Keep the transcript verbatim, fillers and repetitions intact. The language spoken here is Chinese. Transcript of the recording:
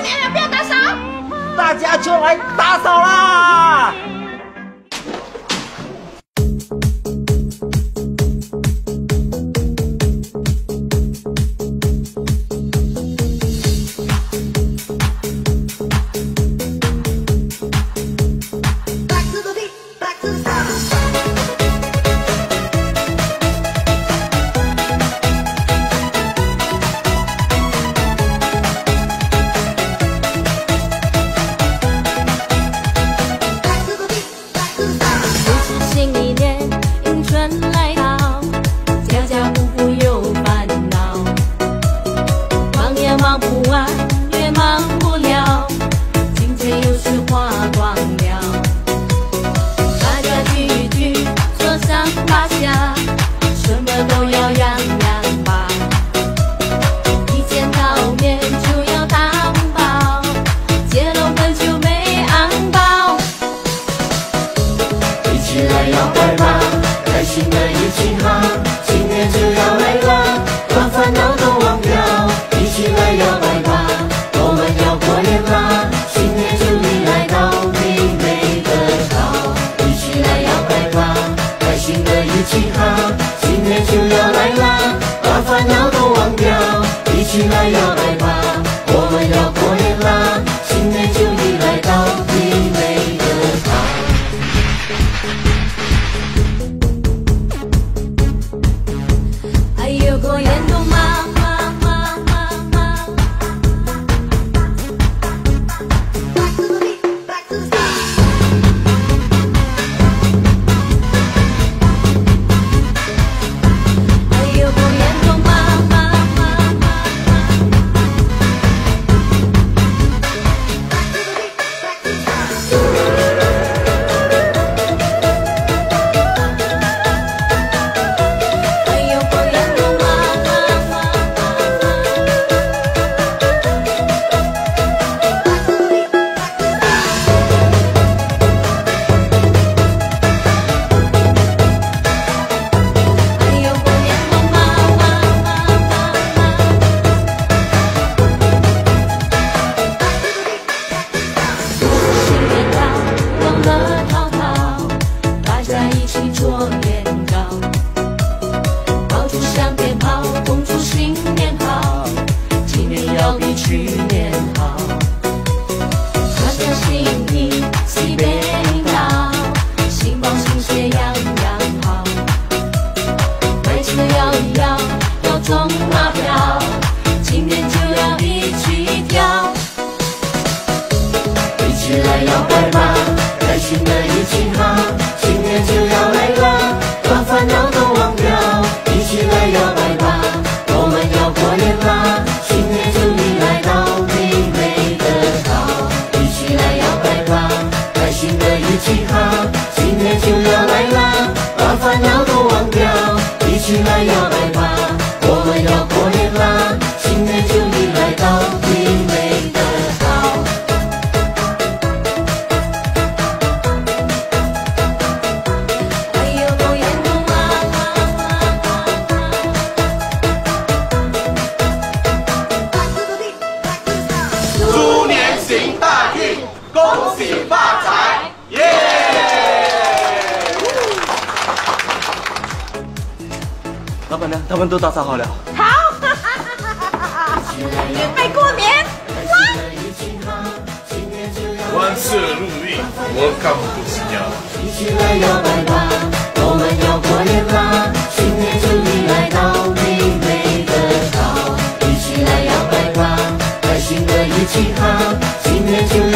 年了，不要打扫。 大家就来打扫啦！ 忙不完，越忙不了，今天又是花光了。大家聚一聚，坐上八下，什么都要样样吧。一见到面就要打红包，结了婚就没昂包。 一起来摇摆吧，开心的一起哈，新年就要来了，把烦恼都忘掉。一起来摇摆吧，我们要过年啦！新年祝你来到美美的好。一起来摇摆吧，开心的一起哈！新年就要来啦，把烦恼都忘掉。一起来摇摆吧，我们要过年啦！新年祝你来到美美的好。 哎呦，过年都忙。做年糕，爆竹响鞭炮，恭祝新年好，今年要比去年好。大家心意喜变到，兴旺兴谢样样好。买车摇一摇，要中马票，今年就要一起跳。 一起来摇摆吧，开心的一起哈，新年就要来了，把烦恼都忘掉。一起来摇摆吧，我们要过年啦，新年祝你来到美美的好。一起来摇摆吧，开心的一起哈，新年就要来了，把烦恼都忘掉。一起来摇摆吧，我们要过年啦，新年祝你来到美美的好。 猪年行大运，恭喜发财，耶！老板娘，他们都打扫好了。 好，准备过年， 万事如意，我干不死呀！ 一起来摇摆吧，我们要过年啦，新年祝你来到美美的好。一起来摇摆吧，开心的一起哈，新年就要